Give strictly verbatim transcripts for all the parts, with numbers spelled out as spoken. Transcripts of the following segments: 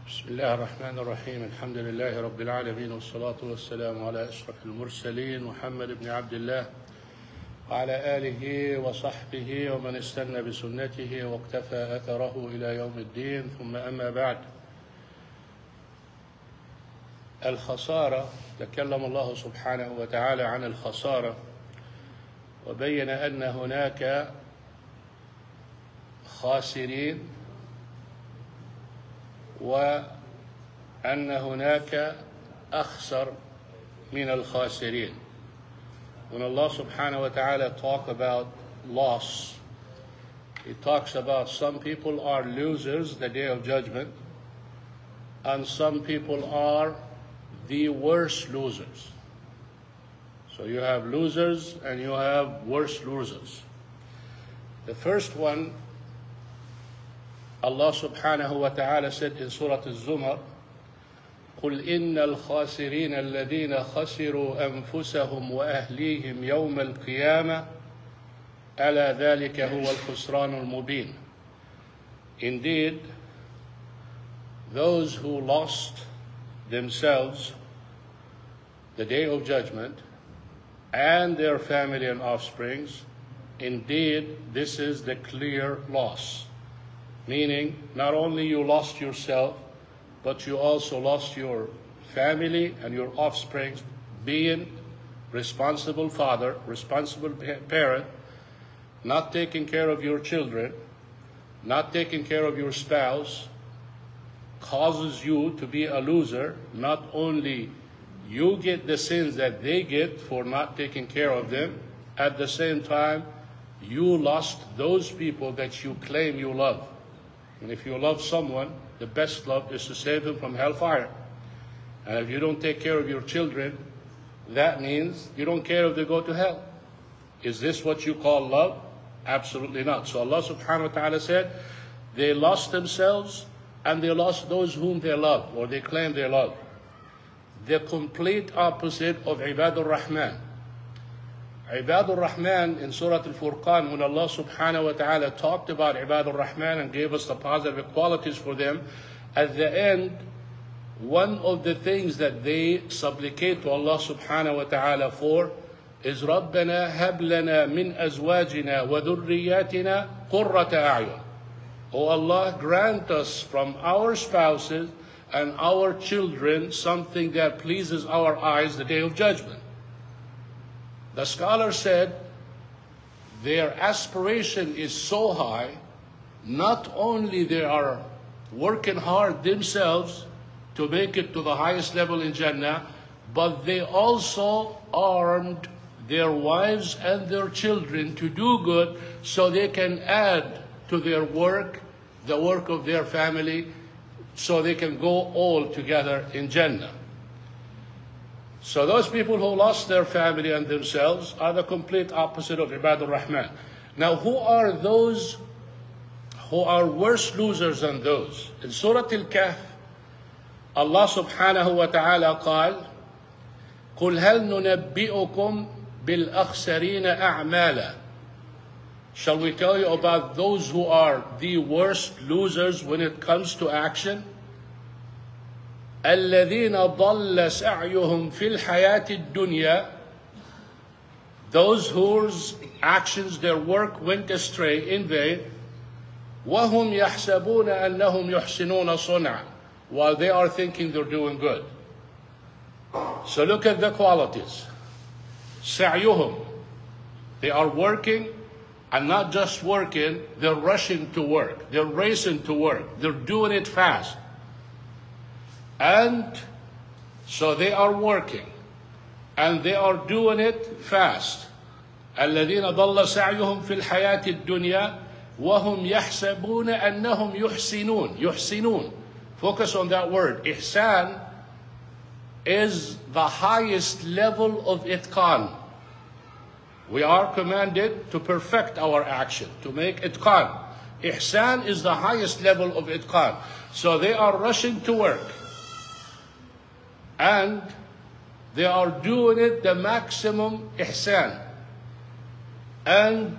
بسم الله الرحمن الرحيم. الحمد لله رب العالمين، والصلاة والسلام على أشرف المرسلين محمد بن عبد الله وعلى آله وصحبه ومن استنى بسنته واقتفى أثره إلى يوم الدين. ثم أما بعد، الخسارة. تكلم الله سبحانه وتعالى عن الخسارة وبين أن هناك خاسرين وأن هناك أخسر من الخاسرين. When Allah subhanahu wa ta'ala talk about loss, He talks about some people are losers the day of judgment, and some people are the worst losers. So you have losers and you have worse losers. The first one, Allah subhanahu wa ta'ala said in Surah Al-Zumar, قُلْ إِنَّ الْخَاسِرِينَ الَّذِينَ خَسِرُوا أَنفُسَهُمْ وَأَهْلِيهِمْ يَوْمَ الْقِيَامَةِ أَلَا ذَلِكَ هُوَ الْخُسْرَانُ الْمُبِينُ. Indeed, those who lost themselves the day of judgment and their family and offsprings, indeed this is the clear loss. Meaning, not only you lost yourself, but you also lost your family and your offspring, being responsible father, responsible parent, not taking care of your children, not taking care of your spouse, causes you to be a loser. Not only you get the sins that they get for not taking care of them, at the same time, you lost those people that you claim you love. And if you love someone, the best love is to save him from hellfire. And if you don't take care of your children, that means you don't care if they go to hell. Is this what you call love? Absolutely not. So Allah subhanahu wa ta'ala said, they lost themselves and they lost those whom they love, or they claim they love. The complete opposite of Ibadur Rahman. Ibadur Rahman in Surah Al-Furqan, when Allah subhanahu wa ta'ala talked about Ibadur Rahman and gave us the positive qualities for them, at the end, one of the things that they supplicate to Allah subhanahu wa ta'ala for is رَبَّنَا هَبْ لَنَا مِنْ أَزْوَاجِنَا وَذُرِّيَّاتِنَا قُرَّةَ أَعْيُنٍ. O Allah, grant us from our spouses and our children something that pleases our eyes the day of judgment. The scholar said their aspiration is so high, not only they are working hard themselves to make it to the highest level in Jannah, but they also armed their wives and their children to do good so they can add to their work, the work of their family, so they can go all together in Jannah. So those people who lost their family and themselves are the complete opposite of Ibadur Rahman. Now, who are those who are worse losers than those? In Surah Al-Kahf, Allah subhanahu wa ta'ala قال قُلْ هَلْ نُنَبِّئُكُمْ بِالْأَخْسَرِينَ أَعْمَالًا. Shall we tell you about those who are the worst losers when it comes to action? الَّذِينَ ضَلَّ سَعْيُهُمْ فِي الْحَيَاةِ الدُّنْيَا. Those whose actions, their work went astray in vain. وَهُمْ يَحْسَبُونَ أَنَّهُمْ يُحْسِنُونَ صُنْعًا. While they are thinking they're doing good. So look at the qualities. سَعْيُهُمْ. They are working, and not just working, they're rushing to work. They're racing to work. They're doing it fast. And so they are working, and they are doing it fast. الَّذِينَ ضَلَّ سَعْيُهُمْ فِي الْحَيَاةِ الدُّنْيَا وَهُمْ يَحْسَبُونَ أَنَّهُمْ يُحْسِنُونَ. يُحْسِنُونَ. Focus on that word. Ihsan is the highest level of itqan. We are commanded to perfect our action, to make itqan. Ihsan is the highest level of itqan. So they are rushing to work. And they are doing it the maximum ihsan. And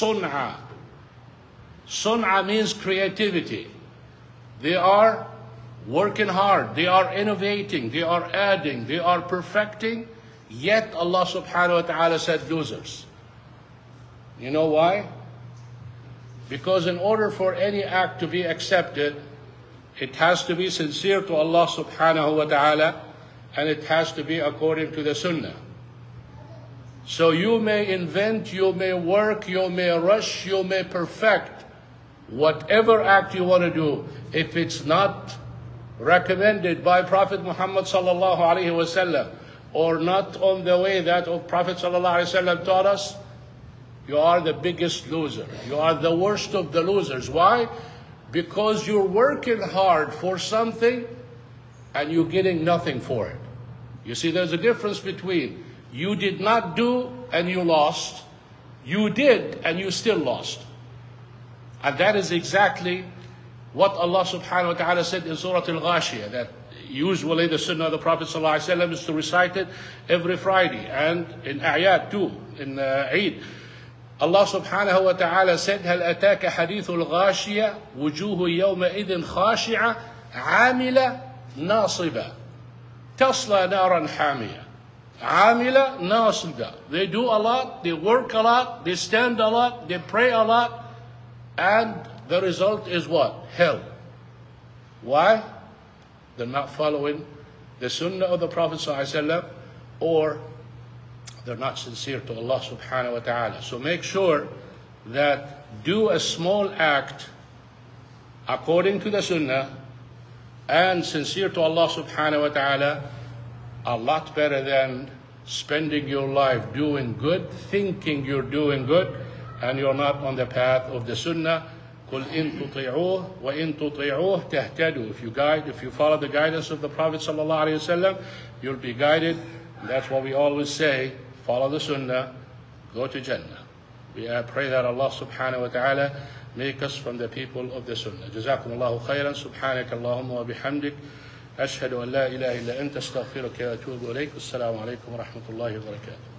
sun'a. Sun'a means creativity. They are working hard, they are innovating, they are adding, they are perfecting, yet Allah subhanahu wa ta'ala said losers. You know why? Because in order for any act to be accepted, it has to be sincere to Allah subhanahu wa ta'ala, and it has to be according to the sunnah. So you may invent, you may work, you may rush, you may perfect whatever act you want to do. If it's not recommended by Prophet Muhammad sallallahu alaihi wasallam, or not on the way that of Prophet sallallahu alaihi wasallam taught us, you are the biggest loser. You are the worst of the losers. Why? Because you're working hard for something and you're getting nothing for it. You see, there's a difference between you did not do and you lost, you did and you still lost. And that is exactly what Allah subhanahu wa ta'ala said in Surah Al-Ghashiyah, that usually the sunnah of the Prophet sallallahu alaihi wasallam is to recite it every Friday, and in A'yad too, in uh, Eid. Allah subhanahu wa ta'ala said, هل أتاك حديث الغاشية وجوه يومئذ خاشعة عاملة ناصبة تصلى نارا حامية. عاملة ناصبة. They do a lot, they work a lot, they stand a lot, they pray a lot, and the result is what? Hell. Why? They're not following the sunnah of the Prophet ﷺ, or they're not sincere to Allah subhanahu wa ta'ala. So make sure that do a small act according to the sunnah and sincere to Allah subhanahu wa ta'ala, a lot better than spending your life doing good, thinking you're doing good, and you're not on the path of the sunnah. قُلْ إِن تُطِيعُوهُ وَإِن تُطِيعُوهُ تَهْتَدُوا. If you guide, if you follow the guidance of the Prophet sallallahu alaihi wasallam, you'll be guided. And that's what we always say, follow the sunnah, go to Jannah. We pray that Allah subhanahu wa ta'ala make us from the people of the sunnah. جزاكم الله خيرا. سبحانك اللهم وبحمدك أشهد أن لا إله إلا أنت أستغفرك وأتوب إليك. السلام عليكم ورحمة الله وبركاته.